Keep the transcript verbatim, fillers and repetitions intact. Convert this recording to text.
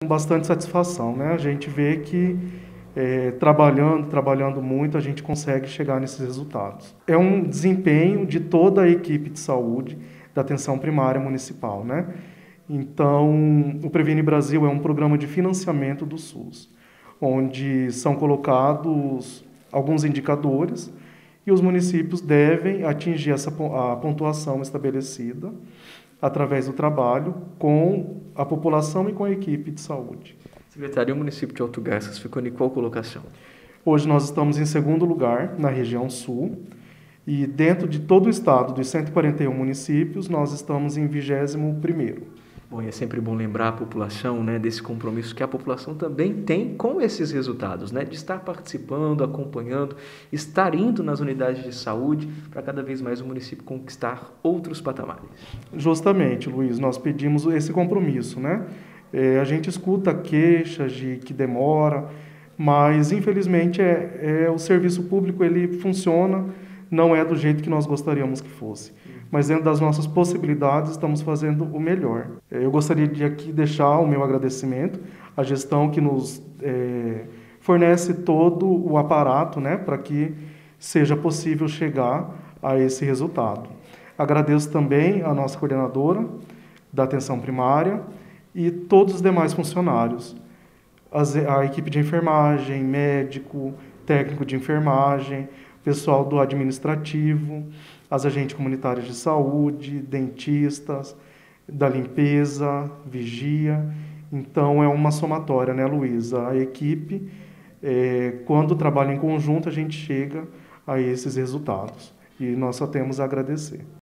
Com bastante satisfação, né? A gente vê que é, trabalhando, trabalhando muito, a gente consegue chegar nesses resultados. É um desempenho de toda a equipe de saúde da atenção primária municipal, né? Então, o Previne Brasil é um programa de financiamento do SUS, onde são colocados alguns indicadores e os municípios devem atingir essa a pontuação estabelecida através do trabalho com a população e com a equipe de saúde. Secretário, o município de Alto Garças ficou em qual colocação? Hoje nós estamos em segundo lugar na região sul e dentro de todo o estado, dos cento e quarenta e um municípios, nós estamos em vigésimo primeiro. Bom, e é sempre bom lembrar a população, né, desse compromisso que a população também tem com esses resultados, né, de estar participando, acompanhando, estar indo nas unidades de saúde para cada vez mais o município conquistar outros patamares. Justamente, Luiz, nós pedimos esse compromisso, né? É, a gente escuta queixas de que demora, mas infelizmente é, é o serviço público, ele funciona, não é do jeito que nós gostaríamos que fosse. Mas dentro das nossas possibilidades, estamos fazendo o melhor. Eu gostaria de aqui deixar o meu agradecimento à gestão que nos é, fornece todo o aparato, né, para que seja possível chegar a esse resultado. Agradeço também a nossa coordenadora da atenção primária e todos os demais funcionários, As, a equipe de enfermagem, médico, técnico de enfermagem, pessoal do administrativo, as agentes comunitárias de saúde, dentistas, da limpeza, vigia. Então, é uma somatória, né, Luísa? A equipe, é, quando trabalha em conjunto, a gente chega a esses resultados. E nós só temos a agradecer.